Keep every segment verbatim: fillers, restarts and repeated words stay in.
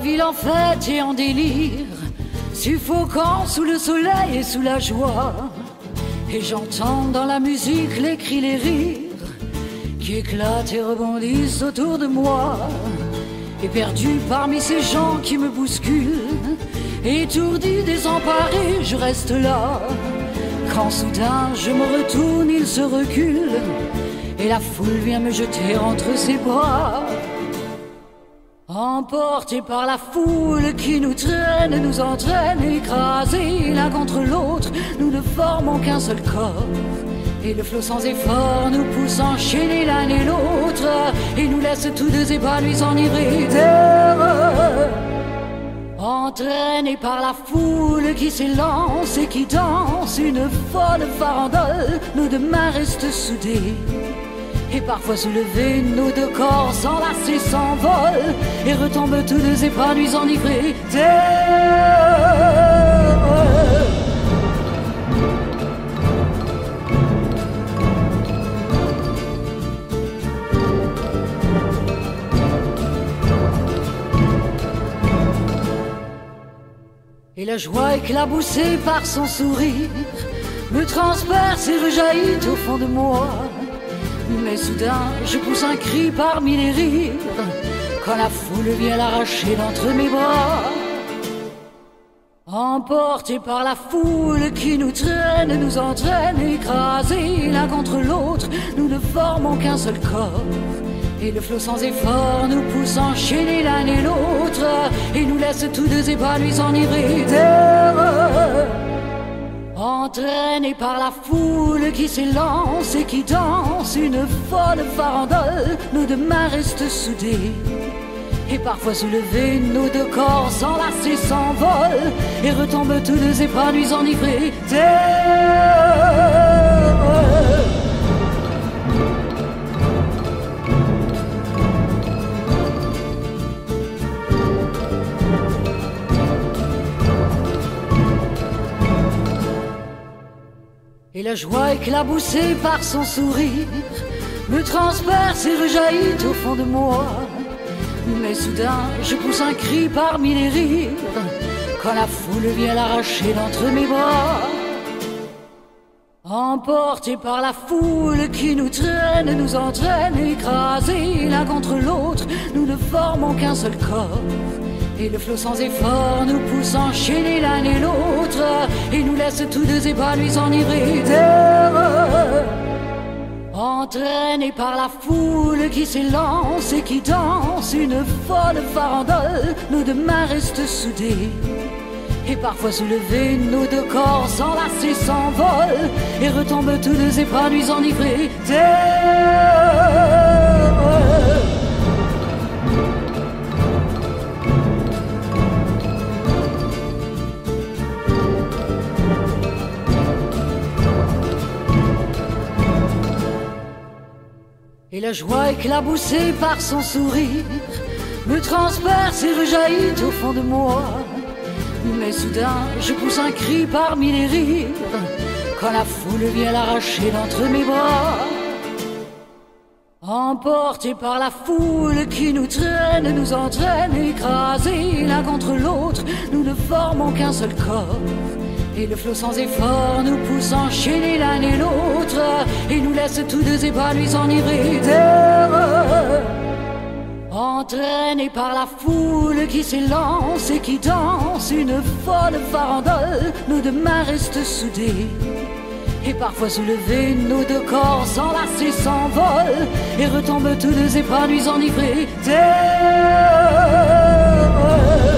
ville en fête et en délire, suffocant sous le soleil et sous la joie. Et j'entends dans la musique les cris, les rires qui éclatent et rebondissent autour de moi. Et perdu parmi ces gens qui me bousculent, étourdi, désemparé, je reste là. Quand soudain je me retourne, il se recule et la foule vient me jeter entre ses bras. Emportés par la foule qui nous traîne, nous entraîne, écrasés l'un contre l'autre, nous ne formons qu'un seul corps. Et le flot sans effort nous pousse enchaîner l'un et l'autre, et nous laisse tous deux épanouis, enivrés d'erreur. Entraînés par la foule qui s'élance et qui danse une folle farandole, nos deux mains restent soudées. Et parfois soulevés, nos deux corps enlacés s'envolent et retombent tous deux épanouis, enivrés d'erreur. Et la joie éclaboussée par son sourire me transperce et rejaillit au fond de moi. Mais soudain, je pousse un cri parmi les rires quand la foule vient l'arracher d'entre mes bras. Emportés par la foule qui nous traîne, nous entraîne, écrasés l'un contre l'autre, nous ne formons qu'un seul corps. Et le flot sans effort nous pousse enchaîner l'un et l'autre, et nous laisse tous deux épanouis, enivrés d'erreur. Entraînés par la foule qui s'élance et qui danse une folle farandole, nos deux mains restent soudées. Et parfois soulevés, nos deux corps enlacés s'envolent et retombent tous deux épanouis, enivrés d'erreur. Et la joie éclaboussée par son sourire me transperce et rejaillit au fond de moi. Mais soudain, je pousse un cri parmi les rires quand la foule vient l'arracher d'entre mes bras. Emportés par la foule qui nous traîne, nous entraîne, écrasés l'un contre l'autre, nous ne formons qu'un seul corps. Et le flot sans effort nous pousse enchaîner l'un et l'autre, et nous laisse tous deux épanouis, enivrés d'erreur. Entraînés par la foule qui s'élance et qui danse une folle farandole, nos deux mains restent soudées. Et parfois soulevés, nos deux corps enlacés s'envolent et retombent tous deux épanouis, enivrés d'erreur. Et la joie éclaboussée par son sourire me transperce et rejaillit au fond de moi. Mais soudain, je pousse un cri parmi les rires quand la foule vient l'arracher d'entre mes bras. Emportés par la foule qui nous traîne, nous entraîne, écrasés l'un contre l'autre, nous ne formons qu'un seul corps. Et le flot sans effort nous pousse enchaîner l'un et l'autre, et nous laisse tous deux épanouis, enivrés d'erreur. Entraînés par la foule qui s'élance et qui danse une folle farandole, nos deux mains restent soudées. Et parfois soulevés, nos deux corps enlacés s'envolent et retombent tous deux épanouis, enivrés d'erreur.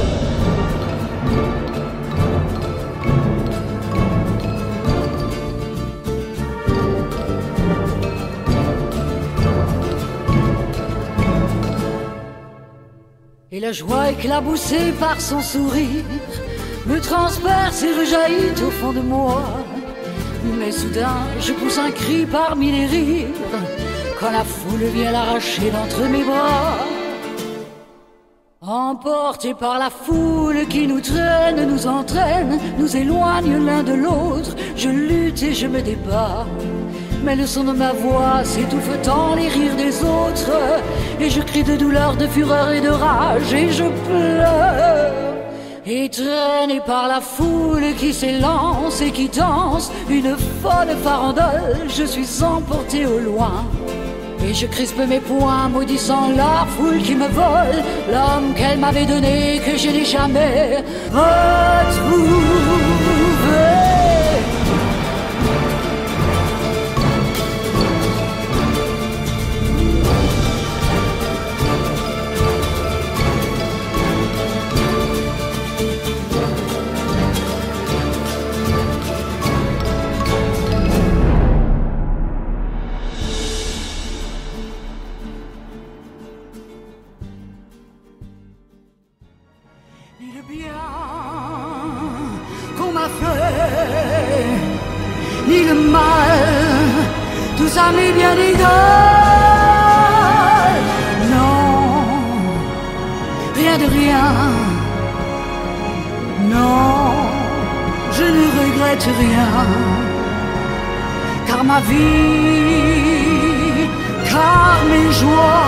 Et la joie éclaboussée par son sourire me transperce et rejaillit au fond de moi. Mais soudain, je pousse un cri parmi les rires quand la foule vient l'arracher d'entre mes bras. Emportés par la foule qui nous traîne, nous entraîne, nous éloigne l'un de l'autre, je lutte et je me débat. mais le son de ma voix s'étouffe dans les rires des autres, et je crie de douleur, de fureur et de rage, et je pleure. Et traîné par la foule qui s'élance et qui danse une folle farandole, je suis emporté au loin. Et je crispe mes poings, maudissant la foule qui me vole l'homme qu'elle m'avait donné, que je n'ai jamais retrouvé. Ni le bien qu'on m'a fait, ni le mal, tout ça m'est bien égal. Non, rien de rien. Non, je ne regrette rien. Car ma vie, car mes joies